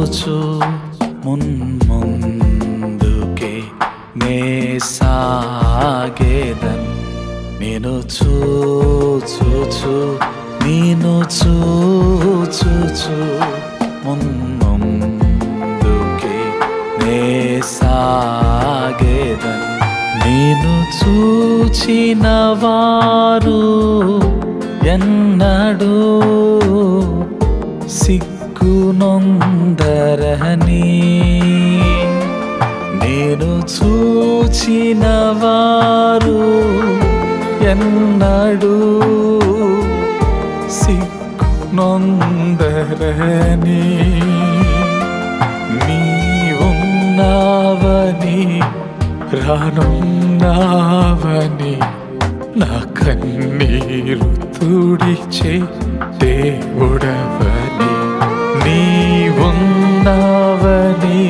చూచు మున్ముందుకే నే సాగేదన్ నేను చూచు నేను చూచు మున్ముందుకే నే సాగేదన్ నేను చూచిన వారు ఎన్నడూ సిగ్గునొందరని నేను చూచిన వారు ఎన్నడూ సిగ్గునొందరని నీవున్నావని రానున్నావని నా కన్నీరు తుడిచే దేవుడవని నీవున్నావని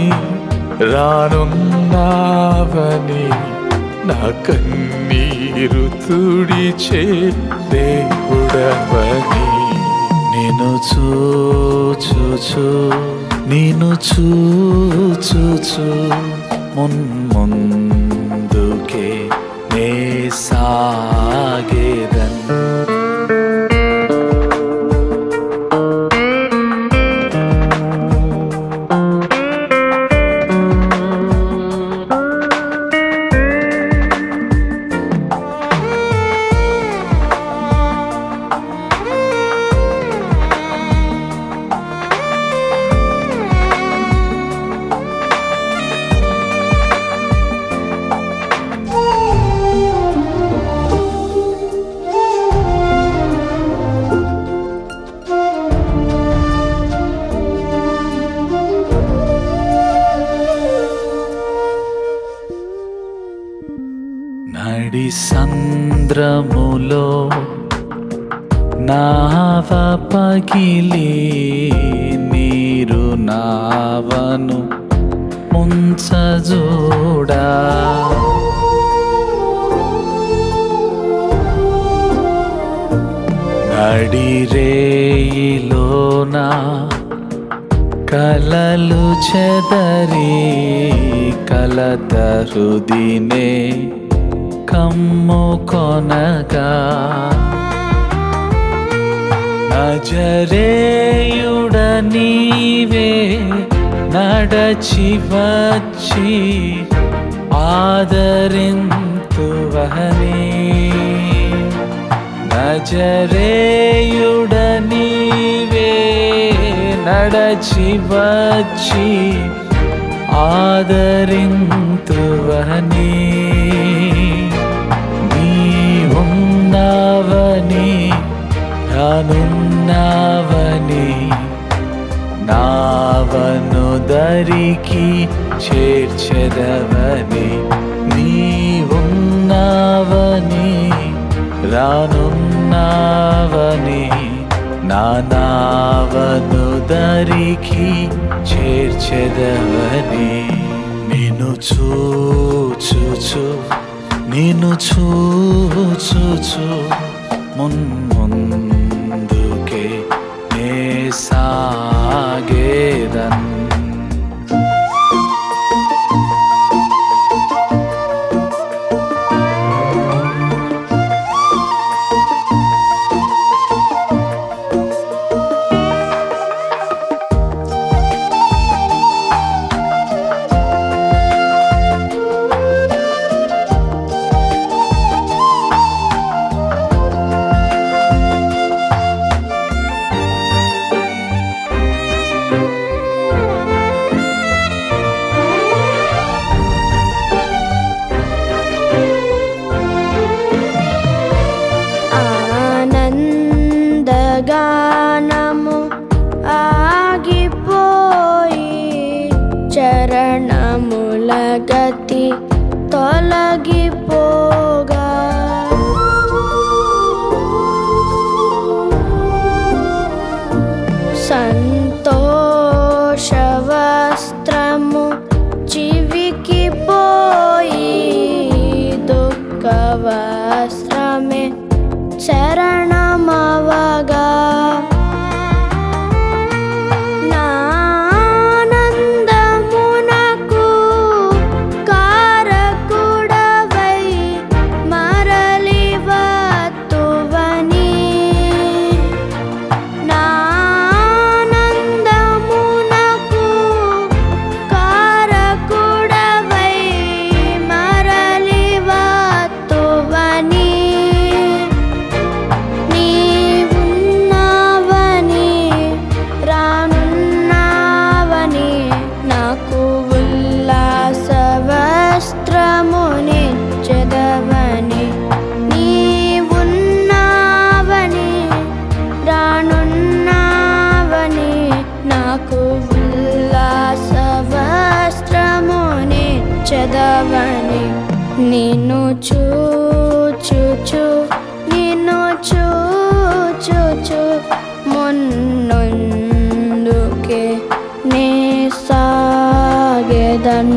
రానున్నావని నా కన్నీరు తుడిచే దేవుడవని నేను చూచు మున్ముందుకే నే సాగేదన్ నడి సంద్రములో నావ పగిలి నీరు నావను ముంచజూడా నడి రేయిలోన కలలు చెదరి కలత హృదినే కమ్ముకొనగా నజరేయుడ నీవే నడచి వచ్చి ఆదరింతువని నజరేయుడ నీవే నడచి వచ్చి ఆదరింతువని నీవున్నావని రానున్నావని నావను దరికి చేర్చెదవని నీవున్నావని రానున్నావని నా నావను దరికి చేర్చెదవని నిన్ను చూచు మున్ముందుకే నే సాగేదన్ నాకు ఉల్లాస వస్త్రమునిచ్చెదవని నిన్ను చూచుచు మున్నందుకే నే సాగెదన్.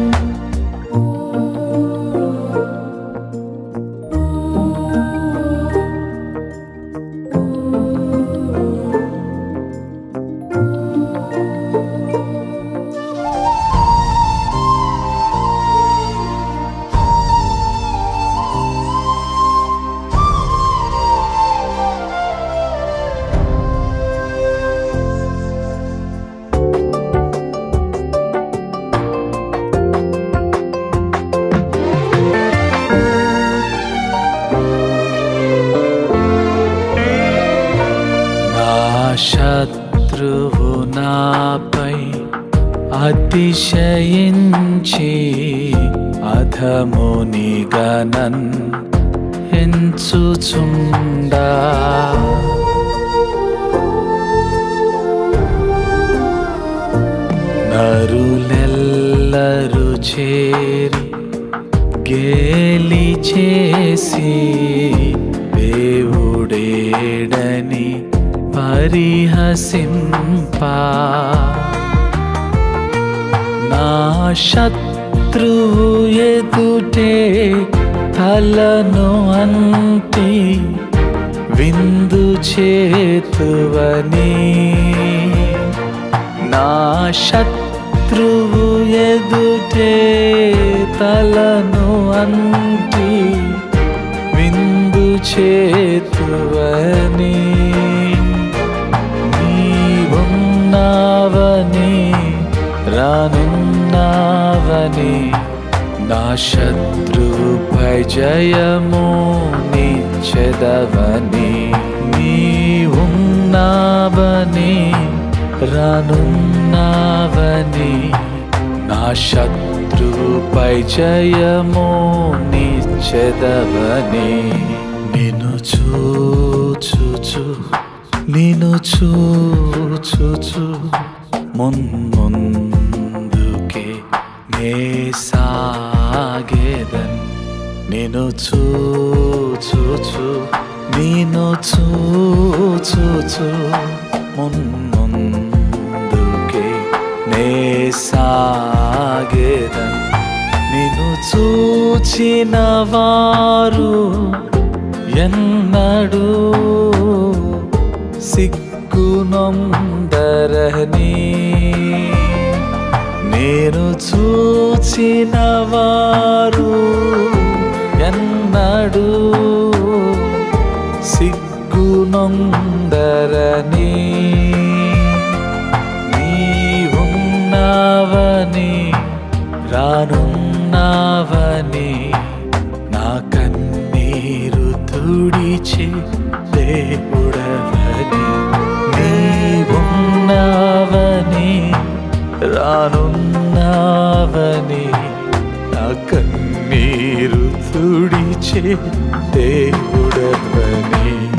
శత్రువు నాపై అతిశయించి అధమునిగా నన్ను ఎంచుచుండా నరులెల్లరు చేరి గేలి చేసి దేవుడేడని పరిహసింపా నా శత్రువు ఎదుటే తలను అంటి విందు చేతువని నా శత్రువు ఎదుటే తలను అంటి విందు చేతువని నీవున్నావని రానున్నావని నా శత్రువుపై జయము నిచ్చెదవని నీవున్నావని రానున్నావని నా శత్రువుపై జయము నిచ్చెదవని నిన్ను చూచుచు మున్ముందుకే నే సాగెదన్. నిన్ను చూచుచు మున్ముందుకే నే సాగెదన్. నిన్ను చూచిన వారు ఎన్నడూ సిగ్గునొందరని నేను చూచిన వారు ఎన్నడూ సిగ్గునొందరని నీవున్నావని రానున్నావని నా కన్నీరు తుడిచి దేవుడవని నీవున్నావని రానున్నావని నా కన్నీరు తుడిచే దేవుడవని